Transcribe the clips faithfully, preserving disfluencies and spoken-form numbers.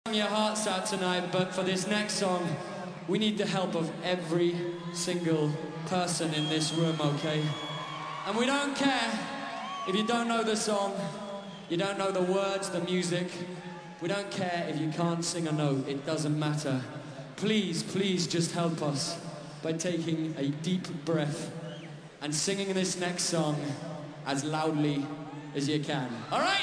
Your hearts out tonight, but for this next song, we need the help of every single person in this room, okay? And we don't care if you don't know the song, you don't know the words, the music. We don't care if you can't sing a note, it doesn't matter. Please, please just help us by taking a deep breath and singing this next song as loudly as you can. All right?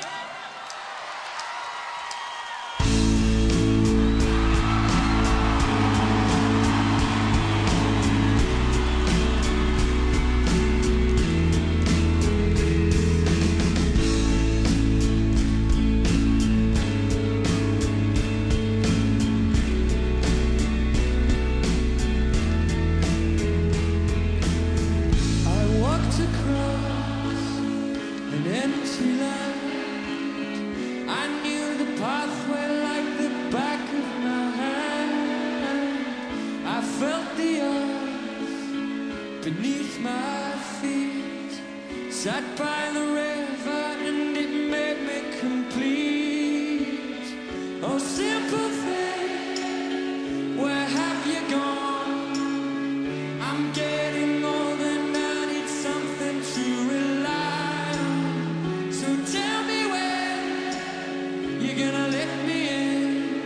Beneath my feet, sat by the river and it made me complete. Oh, simple thing, where have you gone? I'm getting old and I need something to rely on. So tell me when you're gonna let me in.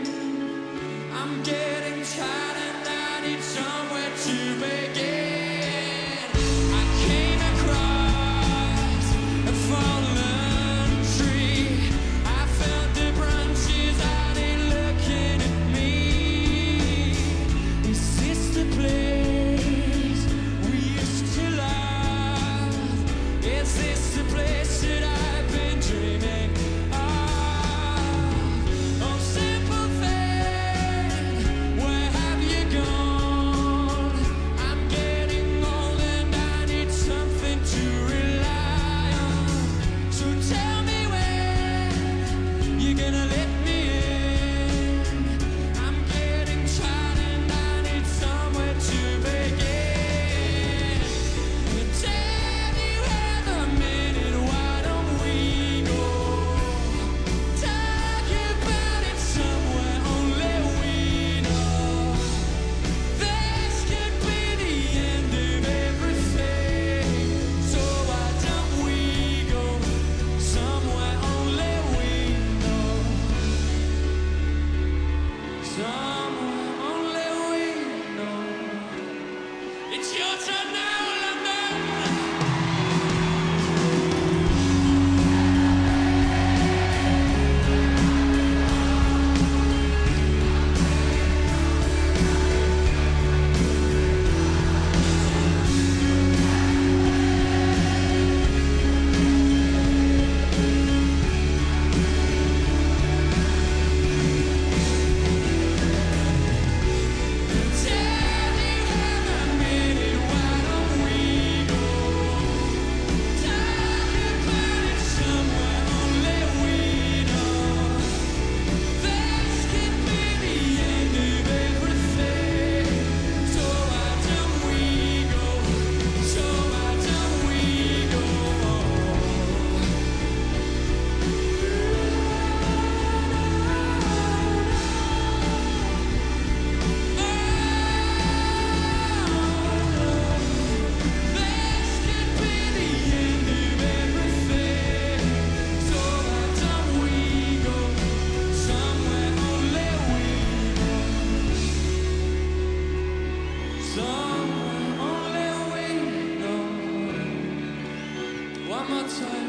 I'm getting tired and I need somewhere to begin. One more time.